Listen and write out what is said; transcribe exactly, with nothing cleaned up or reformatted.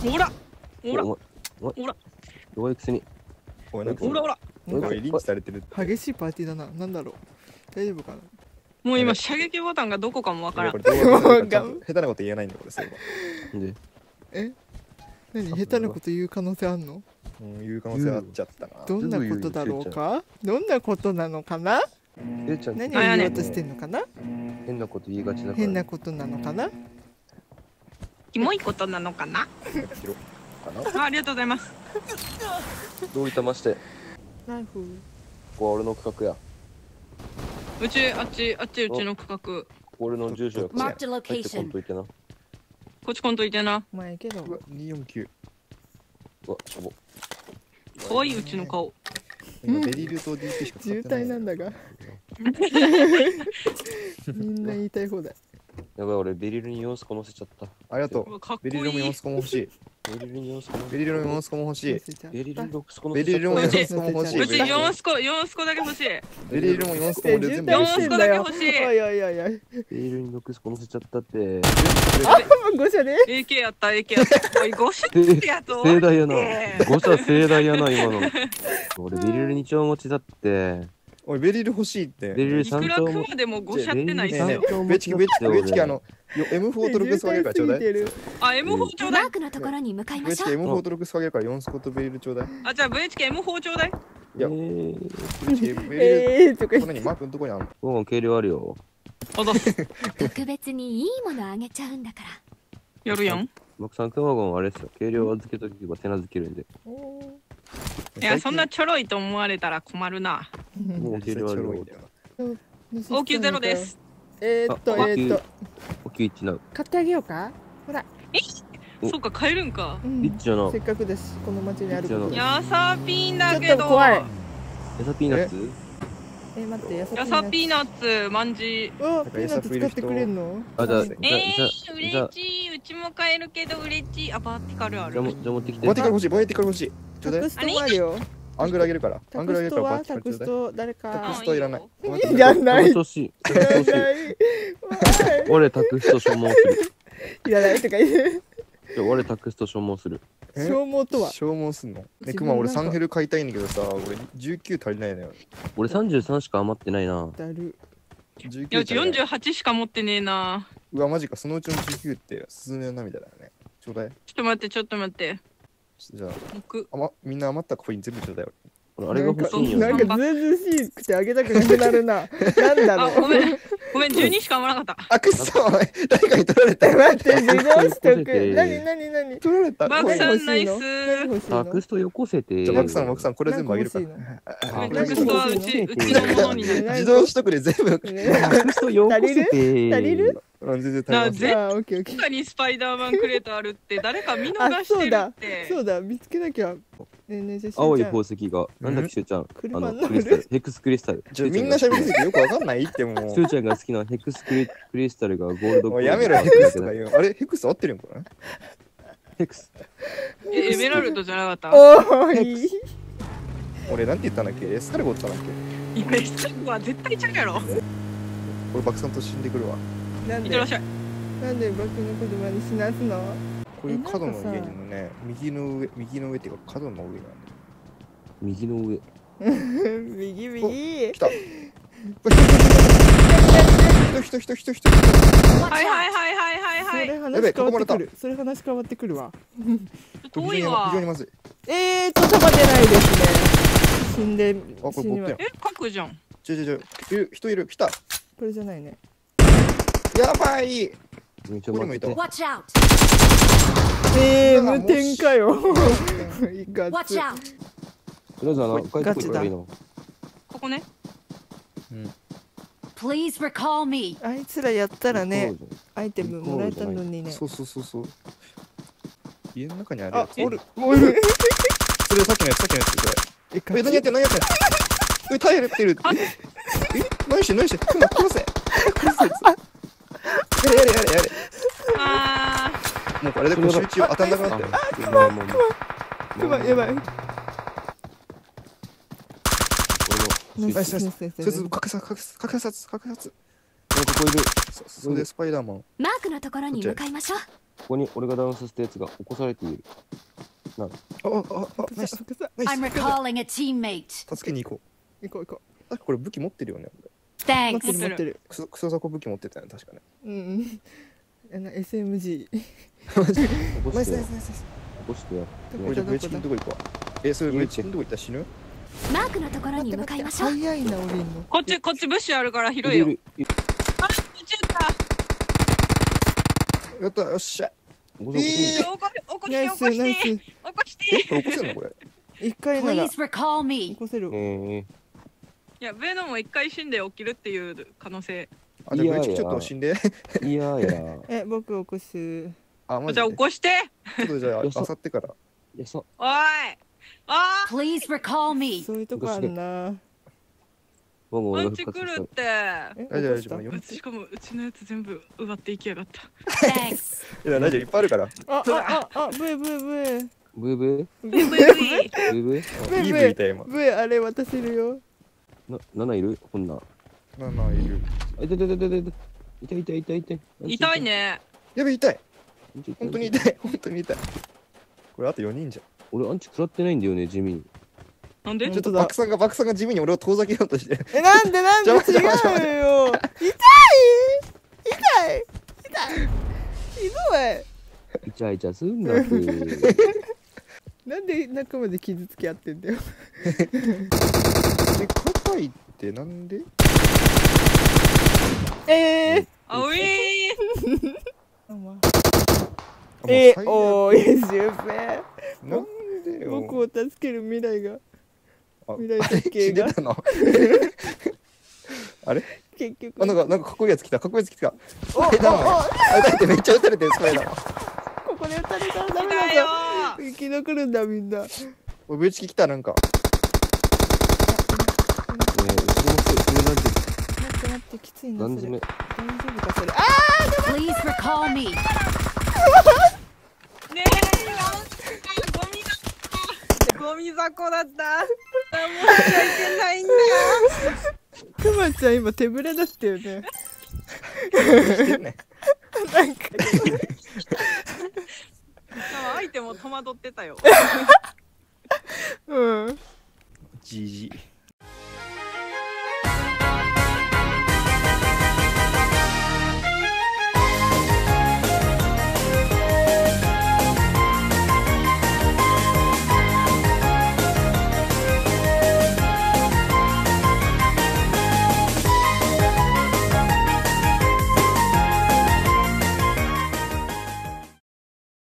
ほらほらお前ほら弱いくせに。 おいなんかほらほら。 おいリンチされてるって。 激しいパーティーだな。なんだろう。大丈夫かな。 もう今射撃ボタンがどこかもわからん。 これ動画撮るからちゃんと下手なこと言えないんだこれそういえで、 え何下手なこと言う可能性あんの？ ば。うん言う可能性あっちゃったな。 どんなことだろうか。どんなことなのかな。 えちゃん何を言おうとしてんのかな。 変なこと言いがちだから。 変なことなのかな。 キモいことなのかな。 切ろうかな。 あ、ありがとうございます。 どういたまして。 ナイフ。 ここは俺の区画や。 うちあっちあっちうちの区画。こここ俺の住所やから。 Marked a 入ってこん location. といてな。 っちこんといてな。 お前けど。 うわによんきゅう。 うわしょぼ。 かわいいうちの顔。 今ベリルと ディーピー しか使ってない。 渋滞なんだが。みんな言いたい放題。 やばい俺ベリルにヨンスコ乗せちゃった。 ありがとうわかっう。 こいい。 ベリルもよんスコも欲しい。 ベリルにヨンスコ乗せベリルもよんスコも欲しい。 ベリルにろくスコ乗ベせちゃった。 リルもよんスコも欲しい。 うちよんスコよんスコだけ欲しい。 ベリルもよんスコも渋全部滞欲しい。 してんだよ。 よんスコだけ欲しいおいおいおいおい。 ベリルにろくスコ乗せちゃったって。 ご社で。 エーケー やった エーケー やった。おいご射ってやと。 盛大やなえ。 誤射盛大やな今の。俺ベリルに丁持ちだって。 おいベリル欲しいって。 ベリルいくら三丁持ち。 組までもご射ってないっすねえねよ。 えベチキベチキベチキあのよ エムフォー とろくスコあげるからちょうだい。ベあ、エムフォー ちょうだいマー。クのところに向かいまチキしょう。 エムフォー とろくスコあげるからよんスコとベリルちょうだい。 あ、じゃあ ブイエイチケーエムフォー ちょうだい。 いやえー、 ベチキベリルええとか言って。 このにマークのとこにあるの。 午後軽量あるよ。 あだ特別にいいものあげちゃうんだから。 やるやん。 マクさん、クワゴンあれっすよ。軽量預けとけば手なずけるんで。 いや、そんなちょろいと思われたら困るな。 もう軽量あるよ。 応急ゼロです。 えーっとあえーっとおきゅういちな。 買ってあげようか。ほら。おそうか、買えるんか。 うんリッチやなせっかくだしこの町にあることで。 やさピーだけちょっとど。 怖い。 ヤサピーナッツえ待ってやさやさピーナッツ、まんじ。 うわピーナッツ使ってくれんの。 あ、じゃあ、 えじゃあ、 ー、うじゃあ、 れちい。うちも買えるけど、うれちい。あ、バーティカルある。 じゃあも、じゃあ持ってきて。 バーティカル欲しいバーティカル欲しい。ちょうだいタク。ストもあるよ。 アングルあげるから。アタングルあげるからバクストはターティカルちょうだい。 クスト誰タかクス。トいらない。 いらない。いタクスト欲しい。タクスト欲しい。 らない。 俺タクスト消耗する。 いらないとか言う。 じゃあ俺タクスト消耗する。 え消耗とは。 消耗すんの。ね、 自分クマ俺なんかサンヘル買いたいんだけどさ、俺じゅうきゅう足りないのよ。 俺さんじゅうさんしか余ってないな。 だる。 じゅういや、うちきゅう足りない。 よんじゅうはちしか持ってねえな。 うわマジか、そのうちのじゅうきゅうってスズメの涙だよね。ちょうだい。 ちょっと待って、ちょっと待って。 じゃあ、 僕。 あま、みんな余ったコイン全部ちょうだい。 俺あれが欲しいんよね。 なんかずうずうしくてあげたくなくなるな。なんだろあ、 う。 ごめん。ごめん、じゅうにしか余らなかった。 あ、くっそおい誰かに取られたよ。 待って自動しとく。 てなになになに。 取られた。 バクコインさんナイス。 何欲しいの。 タクストよこせて。 じゃあバクさん、バクさん、これ全部あげるから。 あタクストはうち、うちのものになる。 自動取得で全部。 ねタクストよこせて。 足りる？ うん全然足ります。 ぜあーオッケーオッケー。 中にスパイダーマンクレートあるって誰か見逃あしてるそうだって。 そうだ見つけなきゃ。ねえねえじゃあ青いしゅうちゃん宝石が。なんだっけ、しゅうちゃん。あの、 車に乗るクリスタル。ヘックスクリスタル。 ちょみんな喋りすぎてよくわかんないってもうしゅうちゃんが好きなヘックスクリクリスタルがゴールドおいやめろヘクスとか言うあれヘクス合ってるんかな。 ヘックス。 えエメラルドじゃなかったおーい。 俺なんて言ったんだっけエスカルゴって言ったんだっイメージは絶対ちゃうやろ。 け俺爆散と死んでくるわ。 なんでいってらっしゃい。 なんで僕の子供に死なすの？ こういう角のえなんかさ家にもね右の上右の上っていうか角の上が右の上。 右右。 来た。人人人人人人はいはいはいはいはいはい。 それ話変わってくる。それ話変わってくるわ。 遠いわ非常。にまずい。 えーと弾出ないですね。死んであこれ死にまボットえ、書くじゃん。 ちょちょちょいる人いる来た。 これじゃないね。 やばい。 めっちゃ待ってここにもいたわ。 Watch out! えー無点かよ。いか Watch つ。 out! とりあえずあの、帰ってくるからいいの。 ここね。 Please recall me. あいつらやったらねアイテムもらえたのにね。 そうそうそうそう。家の中にあるあやつ。 おるおる。 それさっきのやつさっきのやつこえれ。え何やってん何やってん。え耐えてる。え何して何して。クマ殺せ。殺せ。やれやれやれやれ。 あもうこれでこう集中当たんなくなってる。 あ、もうもうもう。 やばいやばい。 俺の。 ナイスナイス。 先そいつ格殺格殺格殺格殺。 ここいる。 そそれでスパイダーマン。 マークのところに向かいましょう。 ここに俺がダウンさせたやつが起こされている。 あ、あ、あ、あ、ナイス。ナイ I'm ス。 recalling a teammate. 助けに行こ行こう行こう。あ、これ武器持ってるよね。 う。持 Thanks. ってる持ってる。 クソ、クソザコ武器持ってたよね、確かね。 うんうんあの エスエムジー起こナイス、 してや。 ナイス、ナイス。 起こしてや。 これじゃブレチキンどこ行くわ。え、それブレチキンどこ行ったら死ぬ？ マークのところに向かいましょう。 早いな降りんの。 こっちこっちブッシュあるから拾えよ。 いるいるあ、落ちた。 やった、よっしゃ。 起こして起こ起こして起ナイスこしてナイス。 起こしえ、 て。 これ起こせんのこれ。 一回なら Please recall 起 me. こせる。 えー、 いやベノも一回死んで起きるっていう可能性。 あ、じゃあブレチキンちょっと死んで。 いやや。 え僕起こす。 あ、マジでじゃあ起。こして。 ちょっとじゃあ、あさってから。 いや、そおい。あ Please recall me. そういうとこあんな。 もうあ。 俺がうんち復活させ来るって。 え大丈夫、大起こ丈夫。 うちしかもうちのやつ全部奪っていきやがった。 Thanks. いや、大丈夫、いっぱいあるから。 したああああブーブーブーブーブーブイブイブイ。 ブーブーブーいいブいたよ、今。 ブーあれ渡せるよ。 な、なないるこんなん。 なあなあ、いる。 あ、痛い痛い痛い痛い痛い。痛い痛い痛い痛い。 痛い。ね。 やべ、痛い。 痛い本当に痛い。本当に痛い。これあとよにんじゃん。 俺アンチ食らってないんだよね、地味に。 なんでちょっと本当だバクさんがバクさんが地味に俺を遠ざけようとして。 えなんでなんで違う邪魔邪魔邪よ。痛い痛い痛いひどい。 イチャイチャすんだって。 なんで仲間で傷つけ合ってんだよ。 で、硬いってなんで？ えー、 あういー。 あもうえ最悪おーいシュウペなんでよ。 僕を助ける未来があ未来設死計がんでたの。あれ？ 結局あ、なんかなんかかっこいいやつ来た。かっこいいやつ来た。スおおパイダーマン。 おあ、撃たれてめっちゃ撃たれてるスパイダーマン。 ここで撃たれたらダメだなんよだ。生き残るんだみんな。 おい、ブレチキ来たなんか。 ねえ、後ろの人、後ろなんて、 待って待ってきついなそれ。 何詰め。 大丈夫かそれ。あ Please recall me. ねえゴミだったゴミ箱だったあもうしちゃいけないんだよーくまちゃん今手ぶれだったよね。 してんね。 なんかでも相手も戸惑ってたようん。 じじい。